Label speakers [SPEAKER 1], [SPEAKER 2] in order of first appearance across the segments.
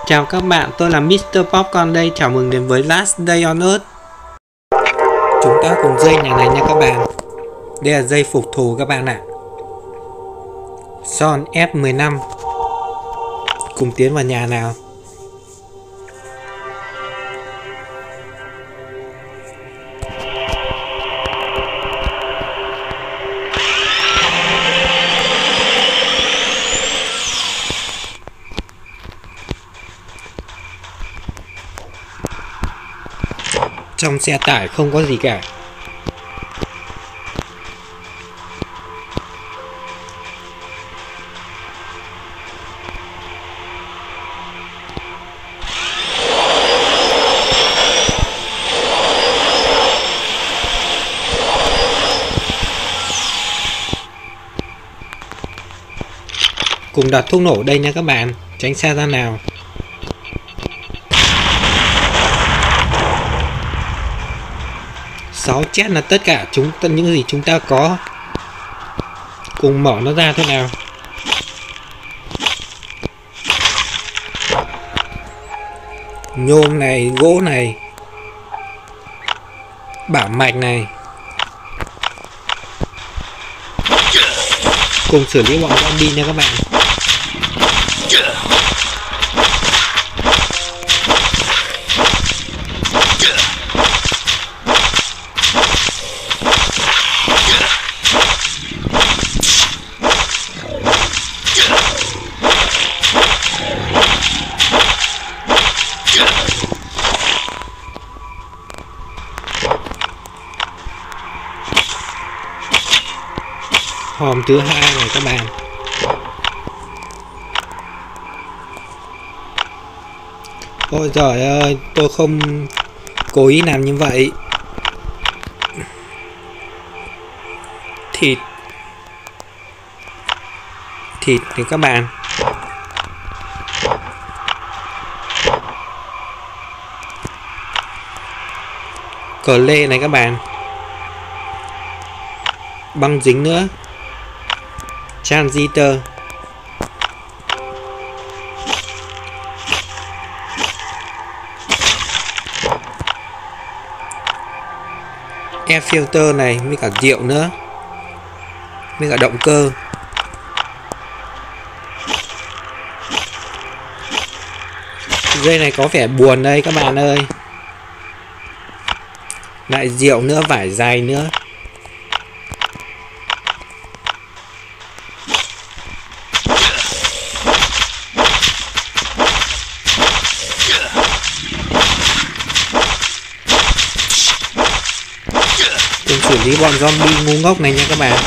[SPEAKER 1] Chào các bạn, tôi là Mr. Popcorn đây, chào mừng đến với Last Day on Earth. Chúng ta cùng dây nhà này nha các bạn. Đây là dây phục thù các bạn ạ. Son F15. Cùng tiến vào nhà nào. Trong xe tải không có gì cả. Cùng đặt thuốc nổ đây nha các bạn, tránh xa ra nào. Sáu chết là tất cả những gì chúng ta có. Cùng mở nó ra thế nào. Nhôm này, gỗ này, bảo mạch này. Cùng xử lý bọn zombie nha các bạn. Hòm thứ hai này các bạn. Ôi trời ơi, tôi không cố ý làm như vậy. Thịt thì các bạn. Cờ lê này các bạn. Băng dính nữa. Transistor. Air filter này, với cả rượu nữa, với cả động cơ. Dây này có vẻ buồn đây các bạn ơi. Lại rượu nữa, vải dày nữa. Cùng xử lý bọn zombie ngu ngốc này nha các bạn.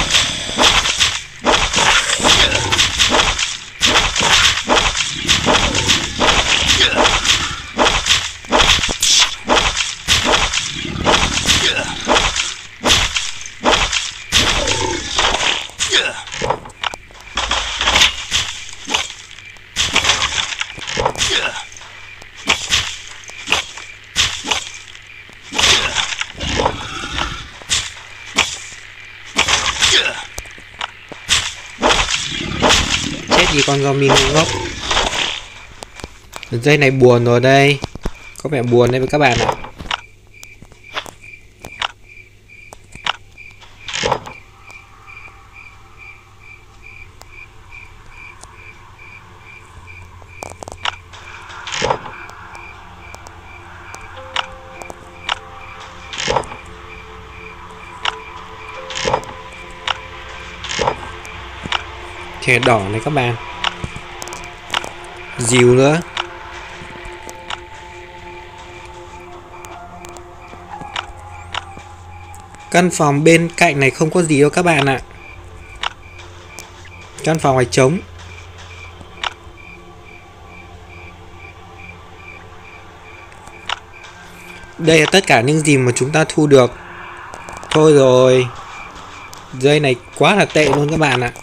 [SPEAKER 1] Chết gì con zombie ngu ngốc. Dây này buồn rồi đây. Có vẻ buồn đây với các bạn ạ. Thẻ đỏ này các bạn. Dìu nữa. Căn phòng bên cạnh này không có gì đâu các bạn ạ. Căn phòng này trống. Đây là tất cả những gì mà chúng ta thu được. Thôi rồi. Dây này quá là tệ luôn các bạn ạ.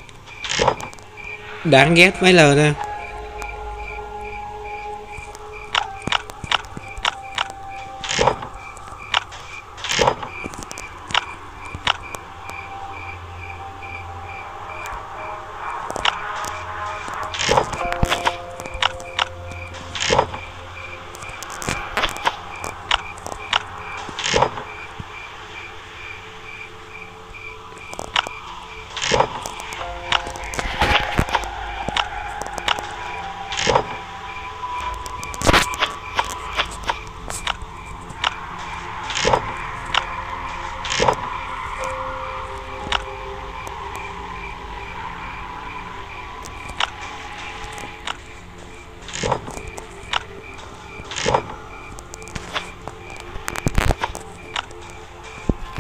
[SPEAKER 1] Đáng ghét vãi lờ ra.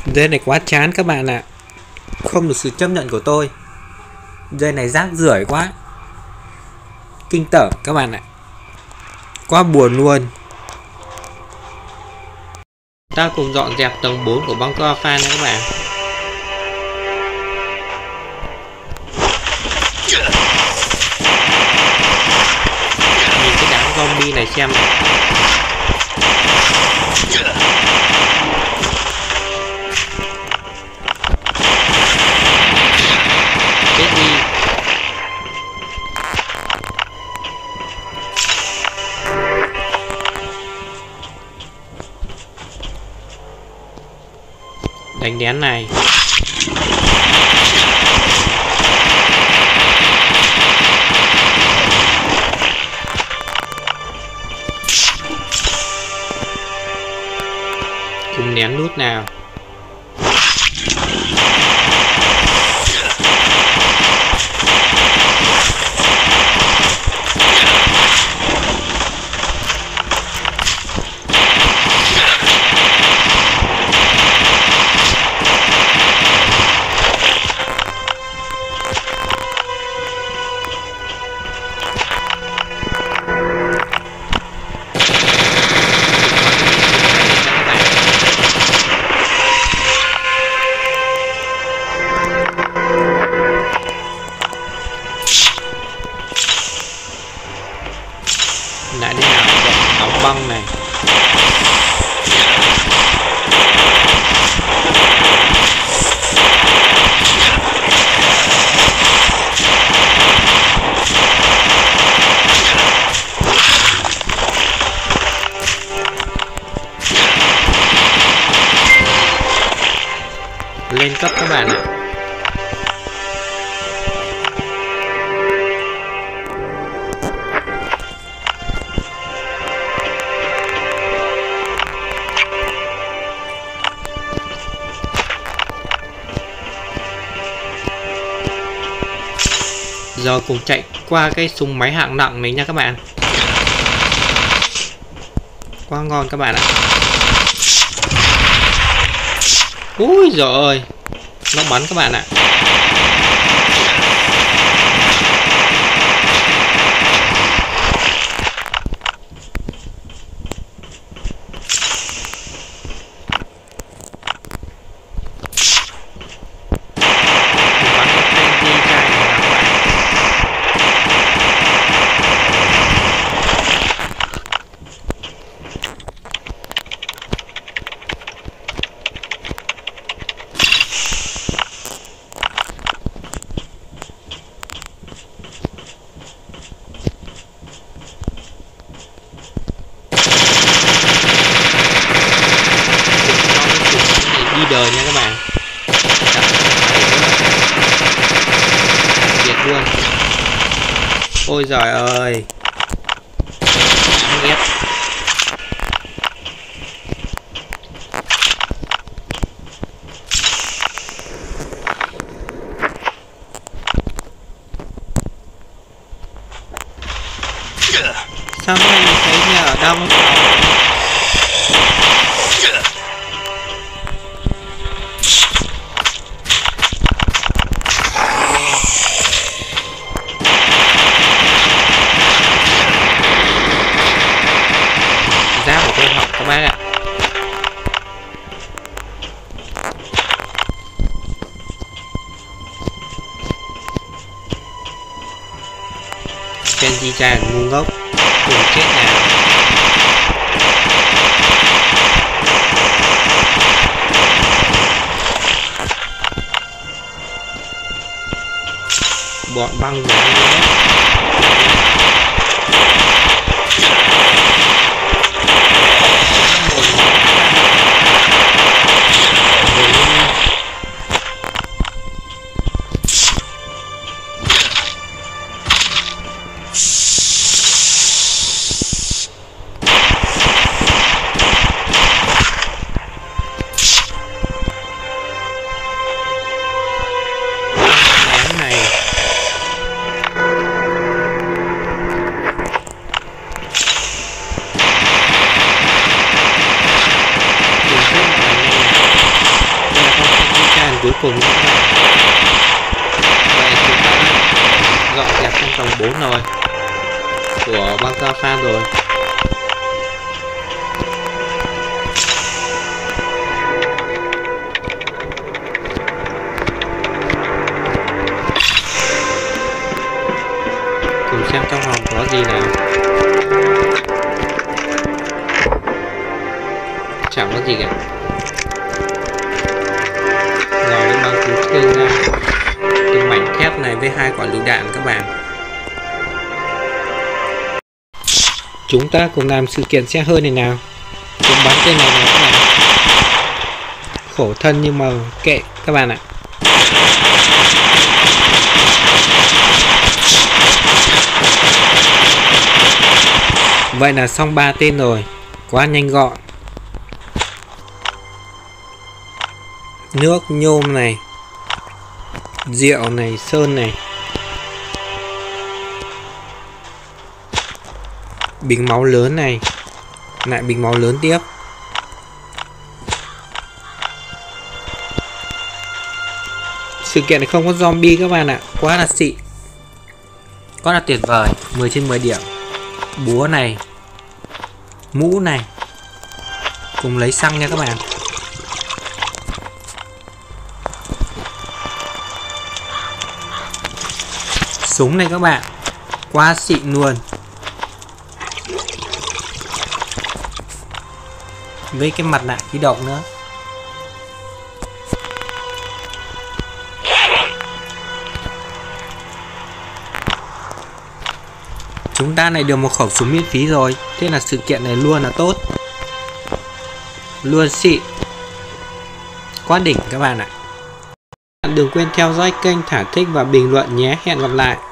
[SPEAKER 1] Dây này quá chán các bạn ạ. Không được sự chấp nhận của tôi. Dây này rác rưởi quá. Kinh tởm các bạn ạ. Quá buồn luôn. Ta cùng dọn dẹp tầng 4 của băng Fan nha các bạn. Nhìn cái đám zombie này xem này. Chết đi. Đánh đén này. Cùng nén nút nào. Lại đi nào, đóng băng này. Lên cấp các bạn ạ. Giờ cùng chạy qua cái súng máy hạng nặng này nha các bạn. Quá ngon các bạn ạ. Úi giời ơi, nó bắn các bạn ạ. Đi đời nha các bạn. Tuyệt luôn. Ôi giời ơi. Ghét. Sao cái này mình thấy nhà ở đâu? Giáp của tôi học các bác ạ. Kenji Chan ngu ngốc. Cùng chết nào. Bọn băng của anh ấy. cùng nữa các bạn. Vậy chúng ta đã dọn dẹp trong tầng 4 rồi của băng giao phan rồi. Cùng xem trong hòm có gì nào. Chẳng có gì cả. Rồi nó mang cứu thương ra từng mảnh thép này với 2 quả lựu đạn các bạn. Chúng ta cùng làm sự kiện xe hơi này nào. Cùng bắn tên này các bạn. Khổ thân nhưng mà kệ các bạn ạ. Vậy là xong 3 tên rồi. Quá nhanh gọn. Nước nhôm này, rượu này, sơn này, bình máu lớn này, lại bình máu lớn tiếp. Sự kiện này không có zombie các bạn ạ. Quá là xịn, quá là tuyệt vời. 10 trên 10 điểm. Búa này, mũ này, cùng lấy xăng nha các bạn. Súng này các bạn, quá xịn luôn. Với cái mặt nạ khí độc nữa. Chúng ta lại được một khẩu súng miễn phí rồi. Thế là sự kiện này luôn là tốt, luôn xịn, quá đỉnh các bạn ạ. Đừng quên theo dõi kênh, thả thích và bình luận nhé. Hẹn gặp lại.